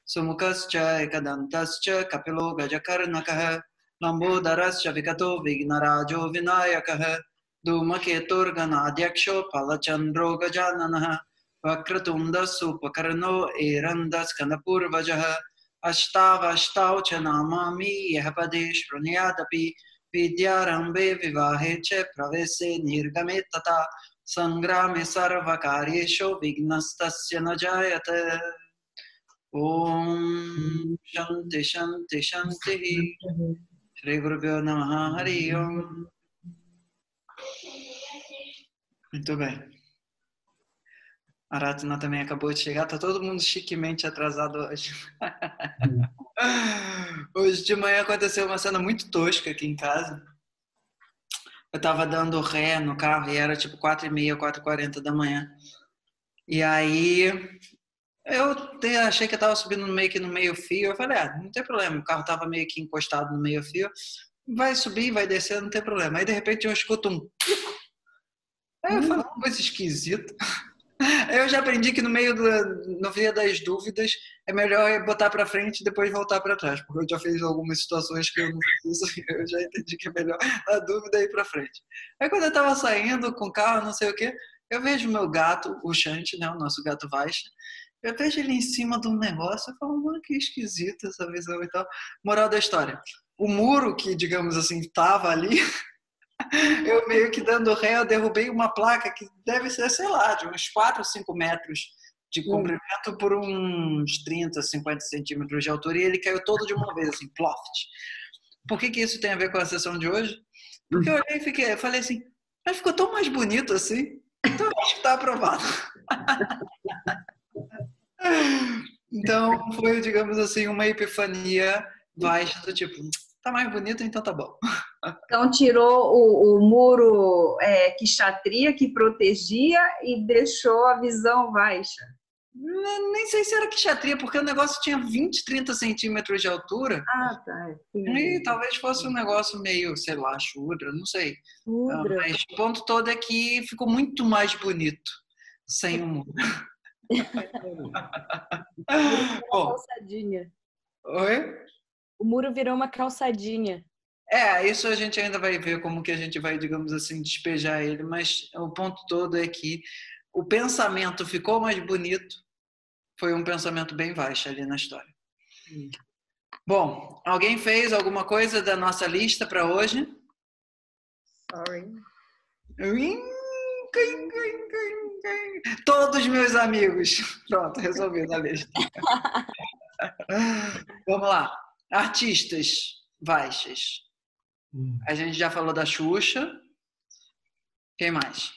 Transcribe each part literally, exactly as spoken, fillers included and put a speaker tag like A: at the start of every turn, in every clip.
A: Sumukascha ekadantascha kapilo gajakarnakah lambodarascha vikato vignarajo vinayakah Dhumaketurganadyaksho palachandro gajananah Vakratundas upakarno erandas kanapurvajah Ashtavashtau cha namami yahapade shruniyadapi Vidyarambe vivahe che pravese nirgame tata Sangrame sarvakaryesho vignastasya najayate Om Shanti Shanti Shanti Shri Gurubhyo Namaha Hari Om. Muito bem. A Ratna também acabou de chegar. Tá todo mundo chiquemente atrasado hoje. Hoje de manhã aconteceu uma cena muito tosca aqui em casa. Eu tava dando ré no carro e era tipo quatro e meia, quatro e quarenta da manhã. E aí eu achei que eu tava subindo meio que no meio fio. Eu falei, ah, não tem problema. O carro tava meio que encostado no meio fio. Vai subir, vai descer, não tem problema. Aí de repente eu escuto um... Aí eu falei, uma coisa esquisita. Eu já aprendi que no meio do, no via das dúvidas é melhor botar para frente e depois voltar para trás, porque eu já fiz algumas situações que eu não fiz isso, eu já entendi que é melhor a dúvida ir para frente. Aí quando eu tava saindo com o carro, não sei o que, eu vejo o meu gato, o Shanti, né, o nosso gato Vaisha, eu vejo ele em cima de um negócio, eu falo, mano, que esquisita essa visão e tal. Moral da história, o muro que, digamos assim, tava ali, eu meio que dando ré, eu derrubei uma placa que deve ser, sei lá, de uns quatro, cinco metros de comprimento por uns trinta, cinquenta centímetros de altura e ele caiu todo de uma vez, assim, ploft. Por que que isso tem a ver com a sessão de hoje? Porque eu olhei e fiquei, eu falei assim, mas ficou tão mais bonito assim, então eu acho que tá aprovado. Então foi, digamos assim, uma epifania baixa do tipo, tá mais bonito, então tá bom.
B: Então tirou o, o muro é, kshatriya que protegia e deixou a visão baixa.
A: Nem sei se era kshatriya, porque o negócio tinha vinte, trinta centímetros de altura.
B: Ah, tá.
A: E talvez fosse um negócio meio, sei lá, shudra, não sei.
B: Shudra.
A: Mas o ponto todo é que ficou muito mais bonito sem o muro.
C: Uma calçadinha.
A: Oi?
C: O muro virou uma calçadinha.
A: É, isso a gente ainda vai ver como que a gente vai, digamos assim, despejar ele, mas o ponto todo é que o pensamento ficou mais bonito, foi um pensamento bem baixo ali na história. Hum. Bom, alguém fez alguma coisa da nossa lista para hoje?
B: Sorry.
A: Todos meus amigos. Pronto, resolvido a lista. Vamos lá. Artistas baixas. A gente já falou da Xuxa. Quem mais?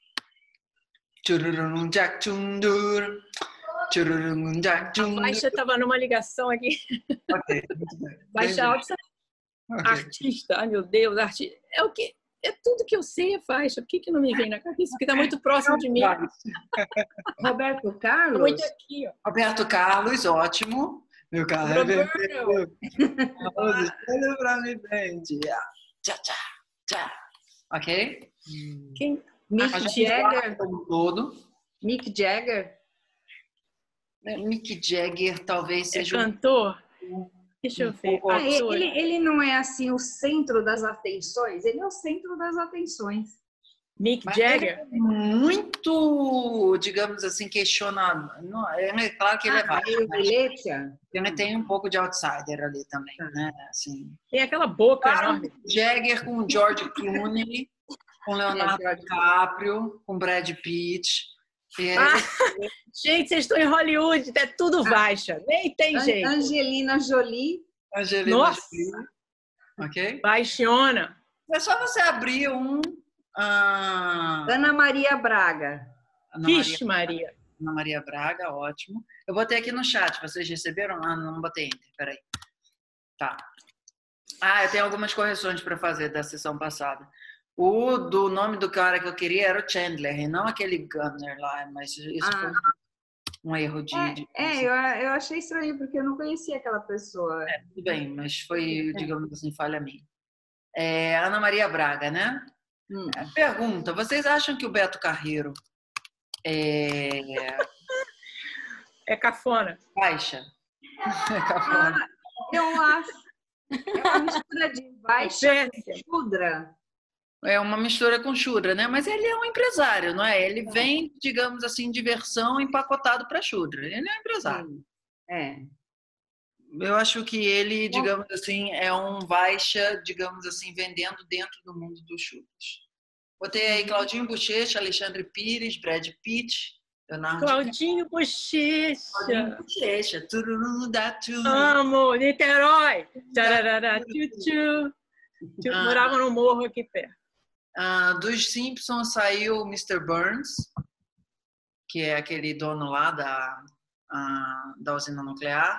C: A Baixa estava numa ligação aqui.
A: Ok, muito bem.
C: Baixa alta. Okay. Artista, ai meu Deus, artista. É o que? É tudo que eu sei é faixa. Por que, que não me vem na cabeça? Porque está muito próximo de mim.
B: Roberto Carlos?
C: Muito aqui, ó.
A: Roberto Carlos, ótimo. Meu carro é vermelho. Olha pra mim, bem. Tchá, tchá, tchá. Ok?
C: Quem?
B: Mick Jagger?
A: Como todo.
B: Mick Jagger?
A: Mick Jagger talvez seja
C: é cantor? Um... Deixa eu ver.
B: Ah, ele, ele não é assim o centro das atenções? Ele é o centro das atenções.
C: Mick Jagger?
A: É muito, digamos assim, questionado. Não, é claro que ele
B: ah,
A: é baixo. Ele tem um pouco de outsider ali também, né? Assim,
C: tem aquela boca
A: claro,
C: enorme.
A: Jagger com George Clooney, com Leonardo é, DiCaprio, com Brad Pitt. É...
C: Ah, gente, vocês estão em Hollywood, é tudo baixa, nem tem
B: An
C: jeito.
B: Angelina Jolie.
A: Angelina
C: Nossa.
A: Jolie. Ok?
C: Baixona.
A: É só você abrir um... Ah...
B: Ana Maria Braga.
A: Ana
C: Vixe,
A: Maria,
C: Maria.
A: Ana Maria Braga, ótimo. Eu botei aqui no chat, vocês receberam? Ah, não botei enter, peraí. Tá. Ah, eu tenho algumas correções para fazer da sessão passada. O do nome do cara que eu queria era o Chandler, e não aquele Gunner lá, mas isso ah. foi um erro de...
B: É,
A: de
B: é eu, eu achei estranho, porque eu não conhecia aquela pessoa.
A: É, tudo bem, mas foi, digamos assim, falha minha. É, Ana Maria Braga, né? Hum. Pergunta, vocês acham que o Beto Carreiro é...
C: é cafona?
A: Baixa?
B: Ah, eu acho. É uma mistura de baixa com Shudra.
A: É uma mistura com Shudra, né? Mas ele é um empresário, não é? Ele vem, digamos assim, de versão empacotado para Shudra. Ele é um empresário.
B: Sim. É.
A: Eu acho que ele, digamos assim, é um Vaixha, digamos assim, vendendo dentro do mundo dos Shudras. Botei aí Claudinho Bochecha, Alexandre Pires, Brad Pitt, Leonardo
C: Claudinho Bochecha.
A: Claudinho Bochecha. Tururu da tu.
C: Amo, Niterói. Tararara, tchu, tchu.
A: Ah.
C: Morava no morro aqui perto.
A: Ah, dos Simpsons saiu o mister Burns, que é aquele dono lá da, a, da usina nuclear.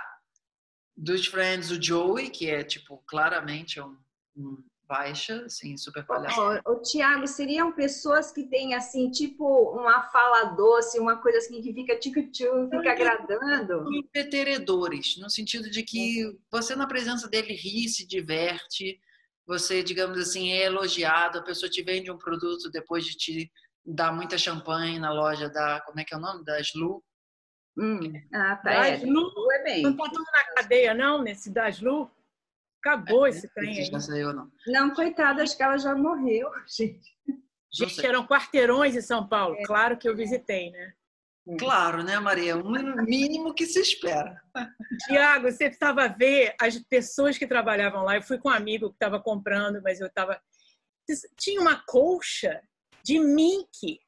A: Dos Friends, o Joey, que é, tipo, claramente um, um Vaixha, assim, super palhaço.
B: Ô, ô, Tiago, seriam pessoas que têm, assim, tipo, uma fala doce, uma coisa assim que fica tchu-tchu, fica agradando?
A: Entretenedores, no sentido de que você, na presença dele, ri, se diverte, você, digamos assim, é elogiado, a pessoa te vende um produto depois de te dar muita champanhe na loja da, como é que é o nome? Da Slu.
B: Hum. Ah, tá.
C: Das
B: É,
C: Lu,
B: é bem.
C: não tá tudo na cadeia, não, nesse das Lu? Acabou esse trem aí.
A: Já saiu, não.
B: Não, coitada, acho que ela já morreu, gente.
C: Gente, eram quarteirões em São Paulo. Claro que eu visitei, né?
A: Claro, né, Maria? O mínimo que se espera.
C: Tiago, você precisava ver as pessoas que trabalhavam lá. Eu fui com um amigo que estava comprando, mas eu estava... Tinha uma colcha de mink.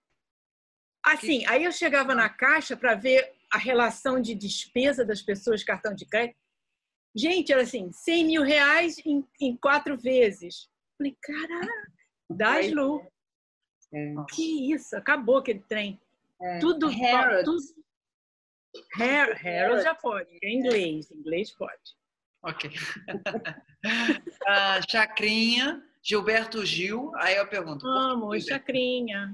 C: Assim, aí eu chegava na caixa para ver a relação de despesa das pessoas, cartão de crédito. Gente, era assim, cem mil reais em, em quatro vezes. Falei, caraca, das Lu.
B: É.
C: Que isso, acabou aquele trem.
B: É.
C: Tudo,
B: Harrods.
C: tudo. Har Harrods já pode, é inglês, inglês pode.
A: Ok. ah, Chacrinha, Gilberto Gil, aí eu pergunto.
C: Amo, Chacrinha.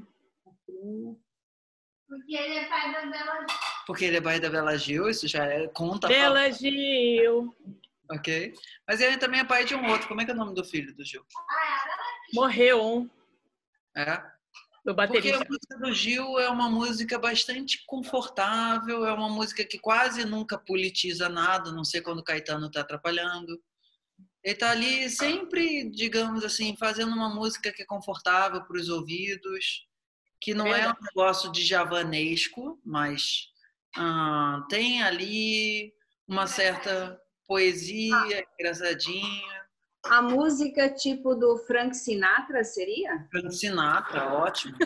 D: Porque ele é pai da Bela Gil.
A: Porque ele é pai da Bela Gil, isso já é conta.
C: Bela Gil.
A: Ok. Mas ele também é pai de um outro. Como é que é o nome do filho do Gil?
C: Morreu um.
A: É?
C: Do
A: Porque
C: baterista.
A: a música do Gil é uma música bastante confortável, é uma música que quase nunca politiza nada, não sei quando o Caetano está atrapalhando. Ele está ali sempre, digamos assim, fazendo uma música que é confortável para os ouvidos, que não é um negócio de javanesco, mas ah, tem ali uma certa poesia, engraçadinha.
B: A música tipo do Frank Sinatra seria?
A: Frank Sinatra, ótimo.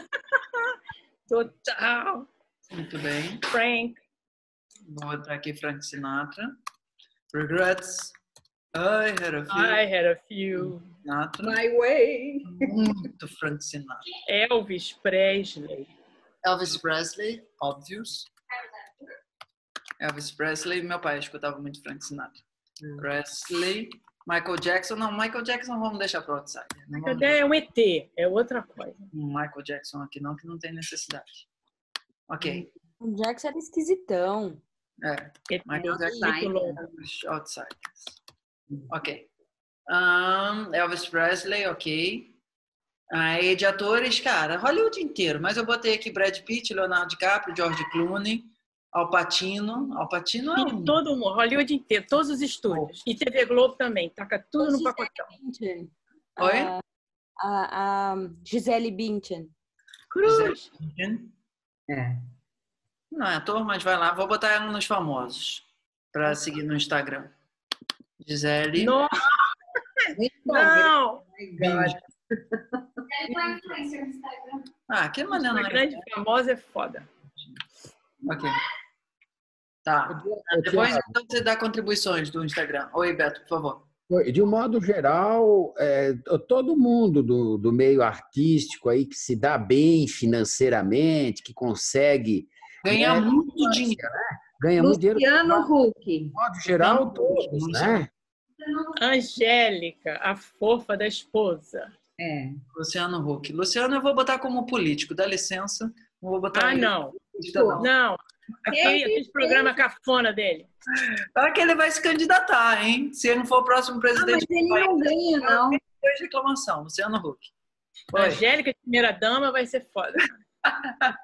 C: Total.
A: Muito bem.
C: Frank.
A: Vou botar aqui Frank Sinatra. Regrets. I had a few.
C: I had a few.
A: Sinatra.
B: My Way.
A: Muito Frank Sinatra.
C: Elvis Presley.
A: Elvis Presley, obvious. Elvis Presley, meu pai escutava muito Frank Sinatra. Hum. Presley. Michael Jackson, não, Michael Jackson vamos deixar para o outsider.
C: Vamos... É um E T, é outra coisa.
A: Michael Jackson aqui não, que não tem necessidade. Ok.
E: O Jackson era esquisitão.
A: É,
C: é
A: Michael Jackson, outsiders. Ok. Um, Elvis Presley, ok. Aí de atores, cara, Hollywood inteiro, mas eu botei aqui Brad Pitt, Leonardo DiCaprio, George Clooney, Al Pacino. Al Pacino é um...
C: E todo mundo, Hollywood inteiro, todos os estúdios. E T V Globo também, taca tudo no pacotão.
E: Bündchen.
A: Oi?
E: A, a, a Gisele Bündchen.
C: Cruz.
B: É.
A: Não é ator, mas vai lá. Vou botar ela nos famosos para seguir no Instagram. Gisele.
C: Nossa. Não!
D: Ele foi influencer no Instagram.
A: Ah, que maneira.
C: Uma grande famosa é foda.
A: Ok. Tá. Depois então, você dá contribuições do Instagram. Oi, Beto, por favor.
F: De um modo geral, é, todo mundo do, do meio artístico aí que se dá bem financeiramente, que consegue
A: ganhar
F: né,
A: muito dinheiro,
F: né? Ganha muito dinheiro.
B: Luciano Huck.
F: De modo geral, todos, né?
C: Angélica, a fofa da esposa.
B: É.
A: Luciano Huck. Luciano eu vou botar como político, dá licença. Não vou botar
C: ah,
A: ele.
C: não.
A: Não.
C: Não. Aquele programa cafona dele.
A: Para que ele vai se candidatar, hein? Se ele não for o próximo presidente.
B: Ah, mas ele não ganha, não.
A: Dois reclamação, Luciano Huck.
C: Oi. Angélica, primeira dama, vai ser foda.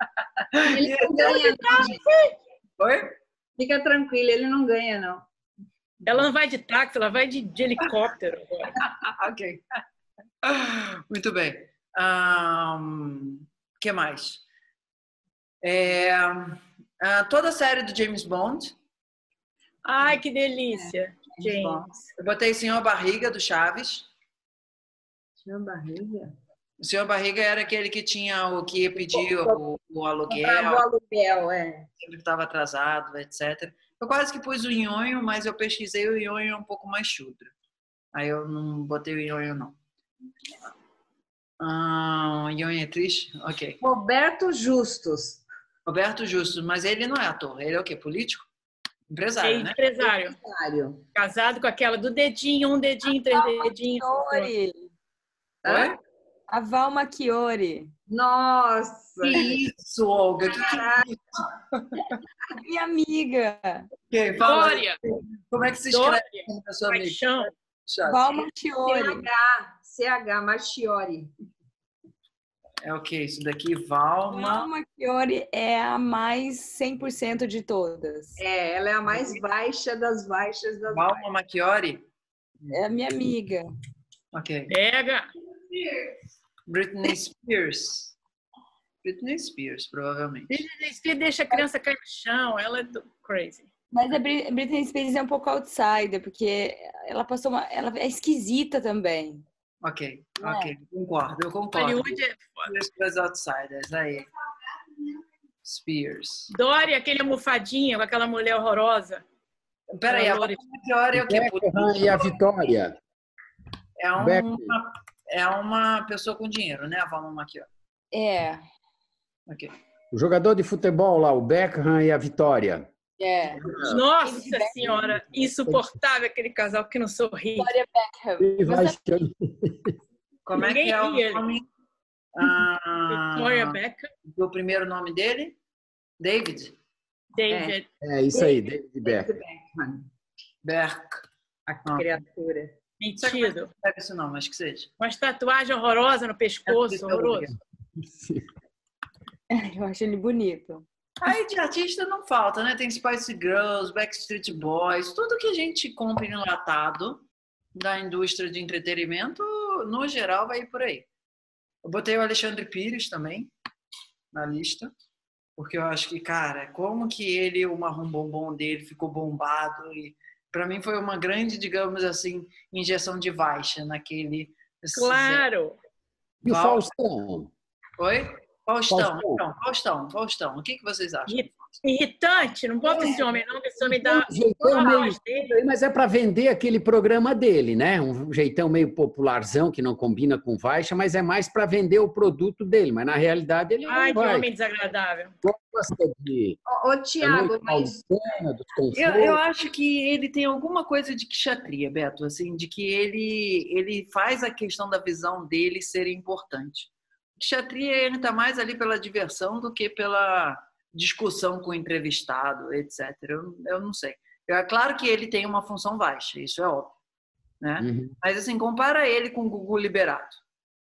B: Ele não ganha, não.
A: Oi?
B: Fica tranquilo, ele não ganha, não.
C: Ela não vai de táxi, ela vai de, de helicóptero agora.
A: Ok. Muito bem. O que mais? É, ah, toda a série do James Bond.
C: Ai, que delícia,
B: James Bond.
C: James.
A: Eu botei Senhor Barriga, do Chaves.
B: Tinha barriga.
A: O Senhor Barriga era aquele que tinha o que ia pedir o, o
B: Comprava
A: aluguel,
B: o aluguel, é.
A: sempre estava atrasado, etcétera. Eu quase que pus o nhonho, mas eu pesquisei o nhonho é um pouco mais chudro. Aí eu não botei o nhonho, não. Ah, o nhonho é triste? Ok.
B: Roberto Justus.
A: Roberto Justo, mas ele não é ator. Ele é o quê? Político? Empresário,
C: É
A: né?
C: empresário.
B: Empresário.
C: Casado com aquela do dedinho, um dedinho, três dedinhos.
E: Chiori.
A: Oi?
E: A Valma Chiori.
B: Nossa!
A: Que isso, Olga? Que que é isso?
E: Minha amiga.
A: Ok, fala.
C: Dória,
A: Como é que se escreve
C: Dória,
A: a sua amiga?
C: paixão.
A: Chato.
E: Valma Chiori.
B: C H, C H, Marchiori.
A: É o que? Isso daqui, Valma.
E: Valma Chiori é a mais cem por cento de todas.
B: É, ela é a mais baixa das baixas das baixas.
A: Valma Macchiori?
E: É a minha amiga.
A: Ok.
C: Pega.
A: Britney Spears. Britney Spears, provavelmente.
C: Ele deixa a criança cair no chão, ela é do crazy.
E: Mas a Bri- Britney Spears é um pouco outsider, porque ela passou uma. Ela é esquisita também.
A: Ok,
E: Não é?
A: ok. Concordo, eu concordo.
C: Hollywood é foda.
A: Spears para os outsiders, aí. Spears.
C: Dória, aquele almofadinha com aquela mulher horrorosa.
A: Peraí, a
C: Valores.
A: Valma Macchiori é o quê?
F: Beckham e a Vitória.
A: É
F: Beckham.
A: uma, é uma pessoa com dinheiro, né? A Valma Macchiori.
E: É.
A: Ok.
F: O jogador de futebol lá, o Beckham e a Vitória.
E: É.
C: Nossa senhora, insuportável aquele casal que não sorri.
E: Victoria Beckham.
F: E vai chegando.
A: Como é
C: Ninguém
A: que é o
C: ri ele.
A: nome ah,
C: Victoria Beckham,
A: do primeiro nome dele? David
C: David.
F: É isso aí, David Beckham.
B: Beckman,
A: Berk.
B: a
A: Ah.
B: criatura.
C: Metido.
A: Não deve isso não, mas que seja.
C: Uma tatuagem horrorosa no pescoço, horroroso.
E: Eu acho ele bonito.
A: Aí de artista não falta, né? Tem Spice Girls, Backstreet Boys, tudo que a gente compra enlatado da indústria de entretenimento, no geral, vai ir por aí. Eu botei o Alexandre Pires também na lista, porque eu acho que, cara, como que ele, o marrom bombom dele ficou bombado e para mim foi uma grande, digamos assim, injeção de Vaixa naquele...
C: Claro.
F: E o
A: Val-
F: Faustão?
A: Oi? Faustão,
F: Faustão.
A: então, Faustão, Faustão. O que, que vocês acham?
C: Irri- Irritante, não bota esse homem não, que esse homem dá
F: Um jeitão
C: toda a
F: meio-
C: voz dele.
F: Mas é para vender aquele programa dele, né? Um jeitão meio popularzão que não combina com Vaixa, mas é mais para vender o produto dele. Mas na realidade ele
C: Ai,
F: não
C: que
F: vai.
C: homem desagradável.
F: Gosta de
B: Ô, ô Tiago, mas
F: paulistana, dos confortos.
A: Eu, eu acho que ele tem alguma coisa de quixatria, Beto, assim, de que ele, ele faz a questão da visão dele ser importante. Quixatria entra mais ali pela diversão do que pela discussão com o entrevistado, etcétera. Eu, eu não sei. É claro que ele tem uma função baixa, isso é óbvio, né?
F: Uhum.
A: Mas assim, compara ele com o Gugu Liberato.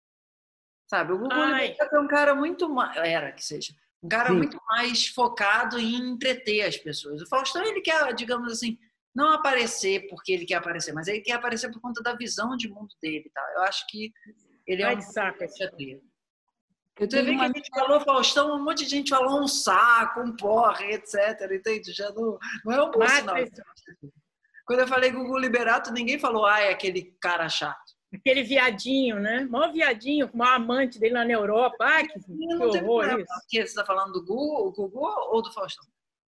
A: Sabe, o Gugu
C: Ai.
A: Liberato é um cara muito mais, era que seja, um cara
F: Sim.
A: muito mais focado em entreter as pessoas. O Faustão, ele quer, digamos assim, não aparecer porque ele quer aparecer, mas ele quer aparecer por conta da visão de mundo dele, tá? Eu acho que ele é
C: Ai,
A: um
C: que saco esse
A: quixatria.
E: Eu
A: Você vê
E: tenho
A: que
E: uma
A: a gente falou Faustão, um monte de gente falou um saco, um porre, etcétera. Entende? Já não, não é um bom
C: Mata
A: sinal.
C: esse-
A: Quando eu falei Gugu Liberato, ninguém falou, ah, é aquele cara chato.
C: Aquele viadinho, né? Mó viadinho, com o maior amante dele lá na Europa. Ai, que, que
A: Não tem
C: horror
A: problema.
C: isso.
A: Porque você está falando do Gugu, Gugu ou do Faustão?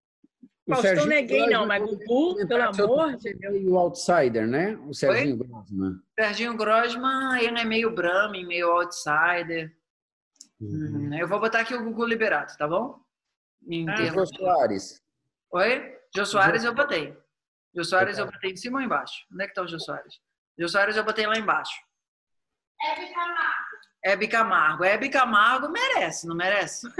F: O
C: Faustão
F: Serginho
C: não é gay, não, mas
F: Grossman,
C: Gugu, pelo amor de Deus.
F: meio outsider, né? O Serginho Grossman.
A: Serginho Grossman, ele é meio Brahmin, meio outsider.
F: Uhum.
A: Hum, eu vou botar aqui o Gugu Liberato, tá bom? Em
C: Ah,
A: termos-
F: Jô Soares.
A: Oi? Jô Soares eu botei. Jô Soares eu botei em cima ou embaixo? Onde é que tá o Jô Soares? Jô Soares eu botei lá embaixo.
D: Hebe Camargo.
A: Hebe Camargo. Hebe Camargo merece, não merece?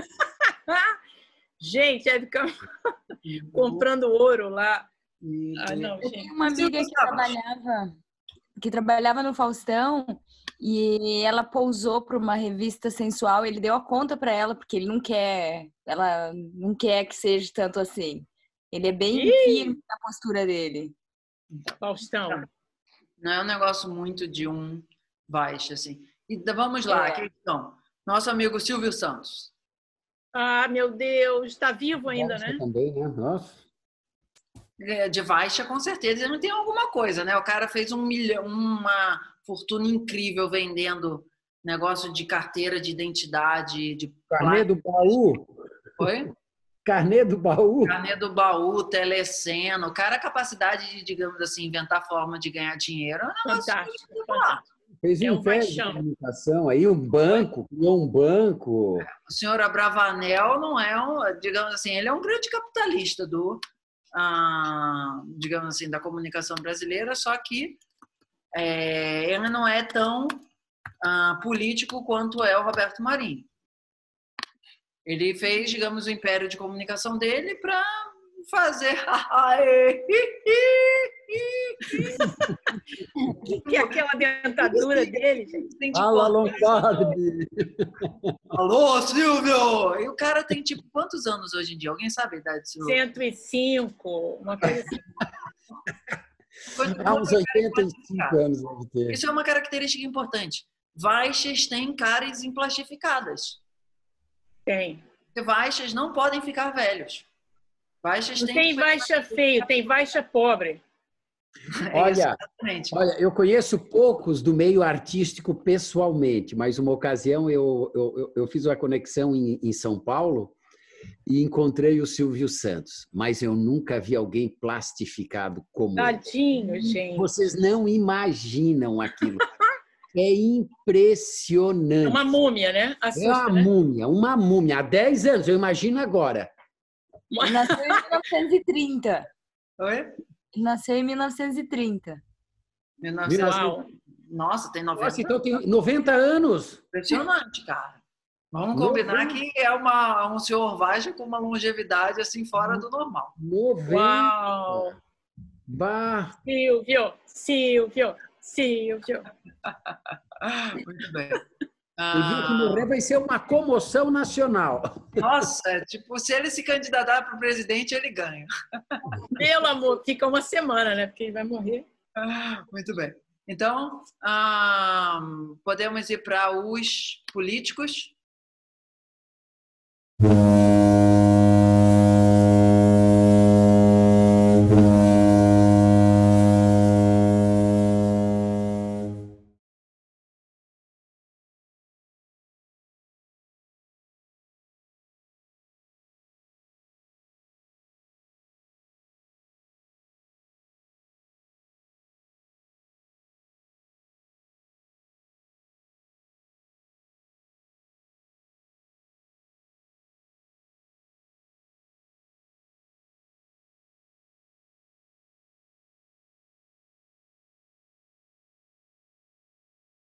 C: Gente, é ficar comprando ouro lá. Ah, não,
E: Eu
C: gente.
E: tenho uma
A: Silvio
E: amiga que
A: Santos.
E: trabalhava, que trabalhava no Faustão e ela pousou para uma revista sensual. Ele deu a conta para ela porque ele não quer, ela não quer que seja tanto assim. Ele é bem
C: Ih!
E: firme na postura dele.
C: Faustão.
A: Não é um negócio muito de um baixo, assim. E vamos lá,
E: É.
A: questão. Nosso amigo Silvio Santos.
C: Ah, meu Deus, está vivo ainda,
F: Nossa,
C: né?
F: também, né? Nossa.
A: É, de baixa, com certeza, ele não tem alguma coisa, né? O cara fez um milhão, uma fortuna incrível vendendo negócio de carteira de identidade, de
F: Carnê do baú.
A: Oi?
F: Carnê do baú.
A: Carnê do baú, telecena. O cara, a capacidade de, digamos assim, inventar forma de ganhar dinheiro. É um negócio
C: Fantástico,
A: muito
C: fantástico.
F: Fez
C: É
F: um
C: um
F: império de
C: paixão.
F: comunicação aí, um banco, criou um banco.
A: O senhor Abravanel não é um, digamos assim, ele é um grande capitalista do, ah, digamos assim, da comunicação brasileira, só que é, ele não é tão ah, político quanto é o Roberto Marinho. Ele fez, digamos, o império de comunicação dele para fazer.
C: O que, que é aquela dentadura dele, gente?
A: Tem de
F: Fala,
A: cortar.
F: Lombardi.
A: Alô, Silvio! E o cara tem tipo quantos anos hoje em dia? Alguém sabe a idade do Silvio?
C: cento e cinco, uma coisa assim.
F: Há uns oitenta e cinco anos deve ter.
A: Isso é uma característica importante. Baixas têm caras emplastificadas.
C: Tem.
A: Porque baixas não podem ficar velhos. Baixas
C: Não
A: têm
C: tem baixa feio, tem baixa pobre.
F: Olha,
A: Exatamente.
F: olha, eu conheço poucos do meio artístico pessoalmente, mas uma ocasião eu, eu, eu fiz uma conexão em, em São Paulo e encontrei o Silvio Santos, mas eu nunca vi alguém plastificado como ele.
C: Tadinho, gente.
F: Vocês não imaginam aquilo. É
C: É
F: impressionante.
C: uma múmia, né?
F: É
C: Assusta,
F: uma
C: né?
F: múmia, uma múmia. Há dez anos, eu imagino agora.
E: Ele nasceu em mil novecentos e trinta.
A: Oi?
E: Ele nasceu em mil novecentos e trinta.
A: mil e novecentos.
C: Uau.
A: Nossa, tem noventa.
F: Nossa, então tem noventa anos.
A: Impressionante, cara. Vamos
F: Meu
A: combinar
F: Deus.
A: que é uma, um senhor Vagem com uma longevidade assim fora do normal.
F: noventa.
C: Uau.
F: Bah.
C: Silvio, Silvio, Silvio.
A: Muito bem.
F: O dia que morrer vai ser uma comoção nacional.
A: Nossa, tipo, se ele se candidatar para o presidente, ele ganha.
C: Pelo amor, fica uma semana, né? Porque ele vai morrer.
A: Muito bem. Então, ah, podemos ir para os políticos.